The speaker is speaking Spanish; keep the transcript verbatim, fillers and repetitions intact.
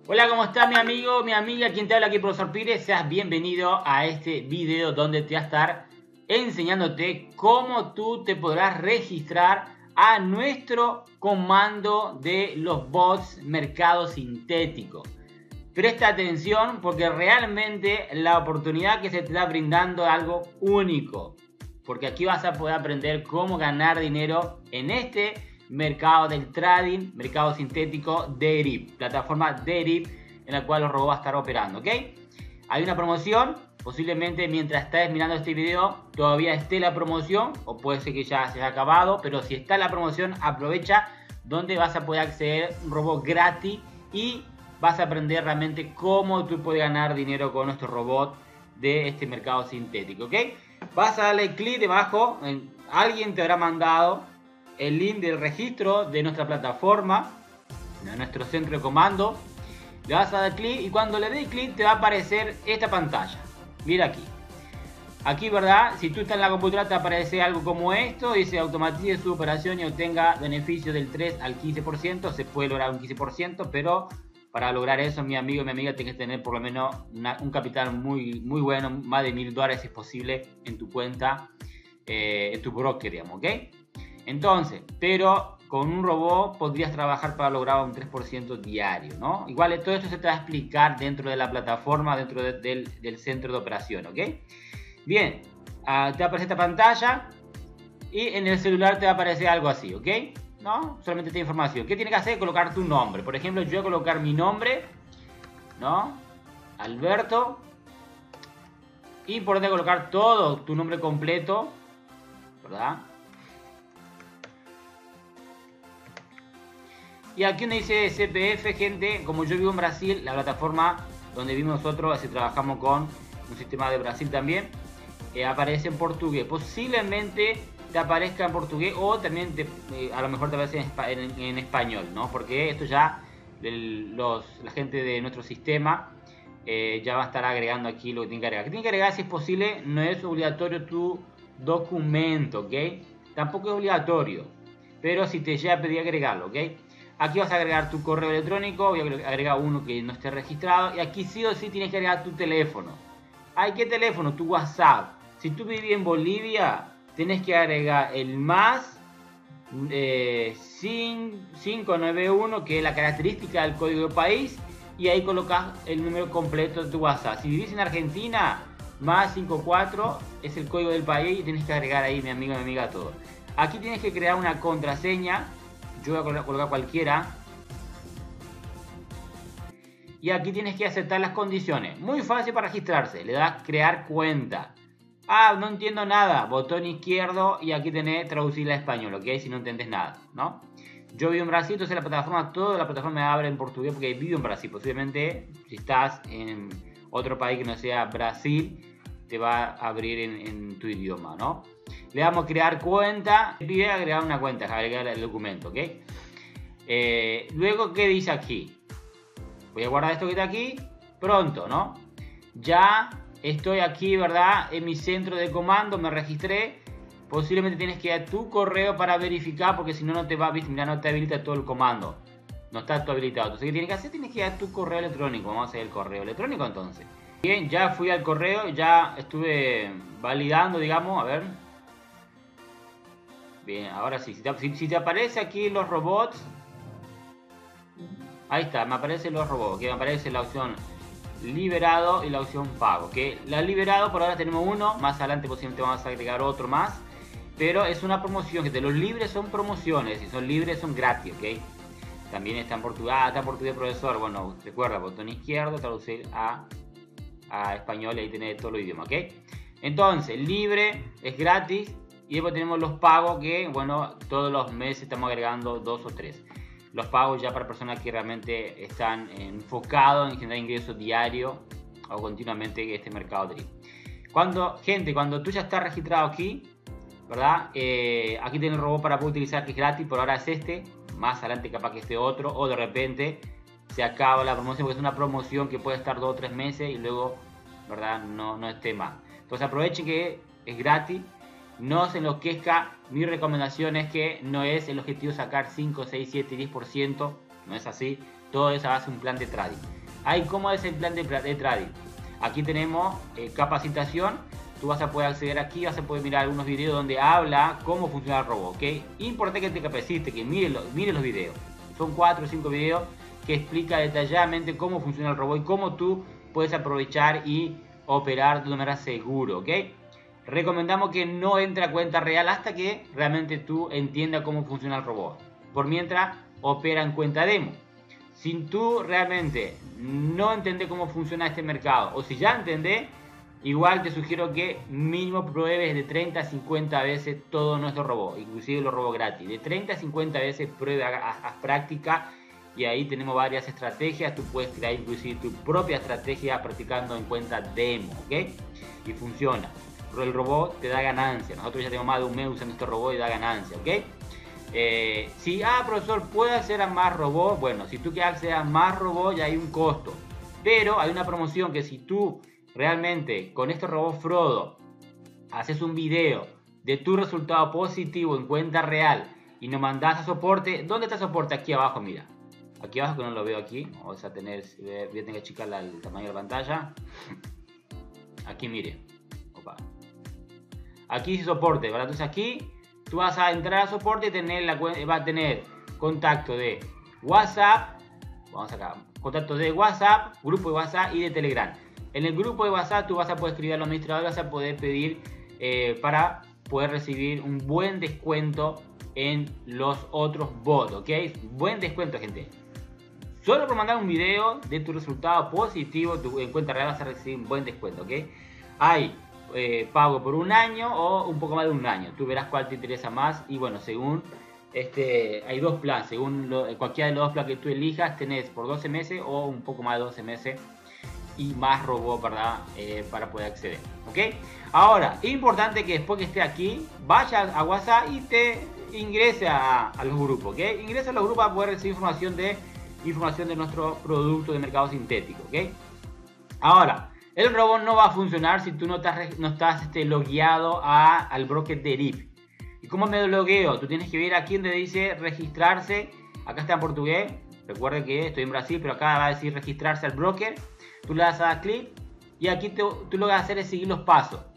Hola, ¿cómo está mi amigo, mi amiga? Quien te habla aquí, profesor Pires. Seas bienvenido a este video donde te voy a estar enseñándote cómo tú te podrás registrar a nuestro comando de los bots mercado sintético. Presta atención porque realmente la oportunidad que se te está brindando es algo único. Porque aquí vas a poder aprender cómo ganar dinero en este mercado del trading, mercado sintético Derib, plataforma Derib en la cual los robots va a estar operando, ¿ok? Hay una promoción, posiblemente mientras estés mirando este video todavía esté la promoción, o puede ser que ya se haya acabado, pero si está la promoción aprovecha, donde vas a poder acceder a un robot gratis y vas a aprender realmente cómo tú puedes ganar dinero con nuestro robot de este mercado sintético, ¿ok? Vas a darle clic debajo, en, alguien te habrá mandado el link del registro de nuestra plataforma, de nuestro centro de comando. Le vas a dar clic y cuando le des clic te va a aparecer esta pantalla. Mira aquí. Aquí, ¿verdad? Si tú estás en la computadora te aparece algo como esto. Dice automatice su operación y obtenga beneficio del tres al quince por ciento. Se puede lograr un quince por ciento, pero para lograr eso, mi amigo y mi amiga, tienes que tener por lo menos una, un capital muy, muy bueno, más de mil dólares si es posible en tu cuenta, eh, en tu broker, digamos, ¿ok? Entonces, pero con un robot podrías trabajar para lograr un tres por ciento diario, ¿no? Igual todo esto se te va a explicar dentro de la plataforma, dentro de, del, del centro de operación, ¿ok? Bien, uh, te va a aparecer esta pantalla y en el celular te va a aparecer algo así, ¿ok? ¿No? Solamente esta información. ¿Qué tienes que hacer? Colocar tu nombre. Por ejemplo, yo voy a colocar mi nombre, ¿no? Alberto. Y por donde colocar todo tu nombre completo, ¿verdad? Y aquí donde dice C P F, gente, como yo vivo en Brasil, la plataforma donde vivimos nosotros, si trabajamos con un sistema de Brasil también, eh, aparece en portugués. Posiblemente te aparezca en portugués o también te, eh, a lo mejor te aparece en, en, en español, ¿no? Porque esto ya, el, los, la gente de nuestro sistema eh, ya va a estar agregando aquí lo que tiene que agregar. Que tiene que agregar, si es posible, no es obligatorio tu documento, ¿ok? Tampoco es obligatorio, pero si te llega a pedir agregarlo, ¿ok? Aquí vas a agregar tu correo electrónico, voy a agregar uno que no esté registrado. Y aquí sí o sí tienes que agregar tu teléfono. ¿Ay, qué teléfono? Tu WhatsApp. Si tú vives en Bolivia, tienes que agregar el más eh, cinco nueve uno, que es la característica del código de país. Y ahí colocas el número completo de tu WhatsApp. Si vivís en Argentina, más cincuenta y cuatro es el código del país y tienes que agregar ahí, mi amigo, mi amiga, todo. Aquí tienes que crear una contraseña. Yo voy a colocar cualquiera. Y aquí tienes que aceptar las condiciones. Muy fácil para registrarse. Le das crear cuenta. Ah, no entiendo nada. Botón izquierdo y aquí tenés traducirla a español, ¿ok? Si no entiendes nada, ¿no? Yo vivo en Brasil, entonces la plataforma, toda la plataforma me abre en portugués porque vivo en Brasil. Posiblemente, si estás en otro país que no sea Brasil, te va a abrir en, en tu idioma, ¿no? Le damos crear cuenta, pide agregar una cuenta, agregar el documento, ¿ok? Eh, luego, ¿qué dice aquí? Voy a guardar esto que está aquí, pronto, ¿no? Ya estoy aquí, ¿verdad? En mi centro de comando, me registré. Posiblemente tienes que dar tu correo para verificar, porque si no, no te va, ¿viste? Mira, no te habilita todo el comando. No está todo habilitado. Entonces, ¿qué tienes que hacer? Tienes que dar tu correo electrónico. Vamos a hacer el correo electrónico entonces. Bien, ya fui al correo, ya estuve validando, digamos, a ver. Bien, ahora sí, si te, si, si te aparece aquí los robots, ahí está, me aparecen los robots, que me aparece la opción liberado y la opción pago, que la liberado por ahora tenemos uno, más adelante posiblemente vamos a agregar otro más, pero es una promoción, que los libres son promociones, si son libres son gratis, ok. También está en portugués, ah, está en portugués profesor, bueno, recuerda, botón izquierdo, traducir a, a español y ahí tenés todos los idiomas, ok. Entonces, libre es gratis. Y después tenemos los pagos que, bueno, todos los meses estamos agregando dos o tres. Los pagos ya para personas que realmente están enfocados en generar ingresos diarios o continuamente en este mercado de Cuando, gente, cuando tú ya estás registrado aquí, ¿verdad? Eh, aquí tienes el robot para poder utilizar que es gratis, por ahora es este. Más adelante capaz que este otro, o de repente se acaba la promoción, porque es una promoción que puede estar dos o tres meses y luego, ¿verdad? No, no esté más. Entonces aprovechen que es gratis. No se enloquezca, mi recomendación es que no es el objetivo sacar cinco, seis, siete, diez por ciento, no es así, todo es a base de un plan de trading. Hay cómo es el plan de, de trading. Aquí tenemos eh, capacitación. Tú vas a poder acceder aquí, vas a poder mirar algunos videos donde habla cómo funciona el robot, ¿ok? Importante que te capacites, que mires los, mire los videos. Son cuatro o cinco videos que explica detalladamente cómo funciona el robot y cómo tú puedes aprovechar y operar de una manera segura, ¿ok? Recomendamos que no entre a cuenta real hasta que realmente tú entiendas cómo funciona el robot. Por mientras, opera en cuenta demo. Si tú realmente no entendés cómo funciona este mercado, o si ya entendés, igual te sugiero que mínimo pruebes de treinta a cincuenta veces todo nuestro robot, inclusive los robots gratis. De treinta a cincuenta veces prueba, haz, haz práctica, y ahí tenemos varias estrategias. Tú puedes crear inclusive tu propia estrategia practicando en cuenta demo, ¿ok? Y funciona. Pero el robot te da ganancia. Nosotros ya tenemos más de un mes usando este robot y da ganancia, ¿ok? Eh, si, ah, profesor, ¿puede hacer a más robots? Bueno, si tú quieres acceder a más robots ya hay un costo. Pero hay una promoción que si tú realmente con este robot Frodo haces un video de tu resultado positivo en cuenta real y nos mandas a soporte. ¿Dónde está soporte? Aquí abajo, mira. Aquí abajo, que no lo veo aquí. Vamos a tener, voy a tener que achicar el tamaño de la pantalla. Aquí, mire. Opa. Aquí dice soporte, ¿verdad? Entonces aquí tú vas a entrar a soporte y tener la, va a tener contacto de WhatsApp. Vamos acá. Contacto de WhatsApp, grupo de WhatsApp y de Telegram. En el grupo de WhatsApp tú vas a poder escribir al administrador, vas a poder pedir eh, para poder recibir un buen descuento en los otros bots, ¿ok? Buen descuento, gente. Solo por mandar un video de tu resultado positivo tu, en cuenta real vas a recibir un buen descuento, ¿ok? Hay eh, pago por un año o un poco más de un año. Tú verás cuál te interesa más y bueno, según este, hay dos planes. Según lo, cualquiera de los dos planes que tú elijas, tenés por doce meses o un poco más de doce meses y más robot, ¿verdad? Eh, para poder acceder, ¿ok? Ahora, importante que después que esté aquí, vaya a WhatsApp y te ingrese a, a los grupos, ¿ok? Ingresa a los grupos para poder recibir información de información de nuestro producto de mercado sintético, ¿ok? Ahora, el robot no va a funcionar si tú no estás, no estás este, logueado a, al broker de R I P. ¿Y cómo me logueo? Tú tienes que ver aquí donde dice registrarse. Acá está en portugués. Recuerden que estoy en Brasil, pero acá va a decir registrarse al broker. Tú le das a clic y aquí te, tú lo que vas a hacer es seguir los pasos.